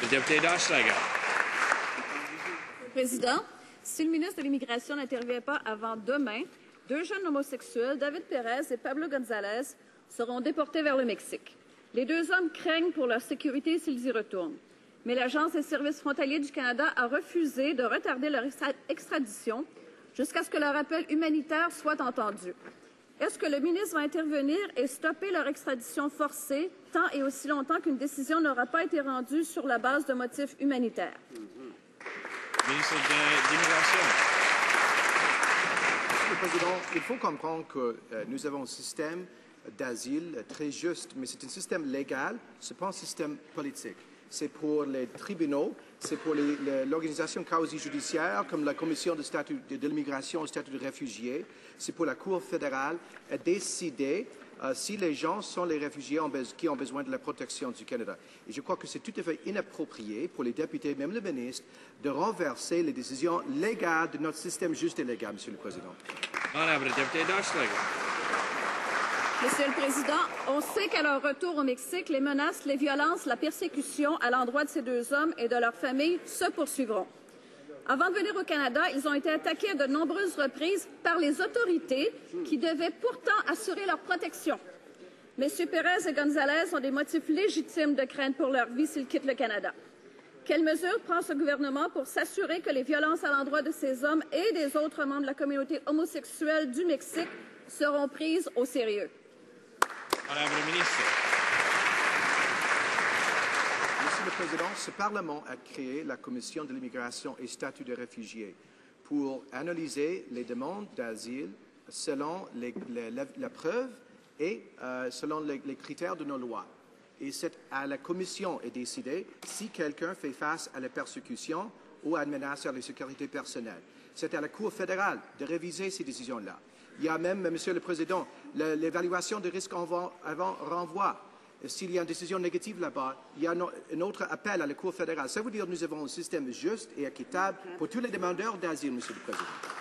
Le député d'Hochelaga. Président, si le ministre de l'Immigration n'intervient pas avant demain, 2 jeunes homosexuels, David Perez et Pablo González, seront déportés vers le Mexique. Les 2 hommes craignent pour leur sécurité s'ils y retournent. Mais l'Agence des services frontaliers du Canada a refusé de retarder leur extradition jusqu'à ce que leur appel humanitaire soit entendu. Est-ce que le ministre va intervenir et stopper leur extradition forcée tant et aussi longtemps qu'une décision n'aura pas été rendue sur la base de motifs humanitaires? Ministre de l'Immigration. Monsieur le Président, il faut comprendre que nous avons un système d'asile très juste, mais c'est un système légal, ce n'est pas un système politique. C'est pour les tribunaux, c'est pour l'organisation quasi-judiciaire, comme la Commission de l'immigration au statut de réfugié, c'est pour la Cour fédérale à décider si les gens sont les réfugiés qui ont besoin de la protection du Canada. Et je crois que c'est tout à fait inapproprié pour les députés, même le ministre, de renverser les décisions légales de notre système juste et légal, Monsieur le Président. Honorable député d'Hochelaga. Monsieur le Président, on sait qu'à leur retour au Mexique, les menaces, les violences, la persécution à l'endroit de ces 2 hommes et de leurs familles se poursuivront. Avant de venir au Canada, ils ont été attaqués à de nombreuses reprises par les autorités qui devaient pourtant assurer leur protection. Messieurs Perez et González ont des motifs légitimes de crainte pour leur vie s'ils quittent le Canada. Quelles mesures prend ce gouvernement pour s'assurer que les violences à l'endroit de ces hommes et des autres membres de la communauté homosexuelle du Mexique seront prises au sérieux? Honorable ministre. Monsieur le Président, ce Parlement a créé la Commission de l'immigration et statut de réfugiés pour analyser les demandes d'asile selon la preuve et selon les critères de nos lois. Et c'est à la Commission de décider si quelqu'un fait face à la persécution ou à une menace à la sécurité personnelle. C'est à la Cour fédérale de réviser ces décisions-là. Il y a même, Monsieur le Président, l'évaluation de risque avant renvoi. S'il y a une décision négative là-bas, il y a un autre appel à la Cour fédérale. Ça veut dire que nous avons un système juste et équitable pour tous les demandeurs d'asile, Monsieur le Président.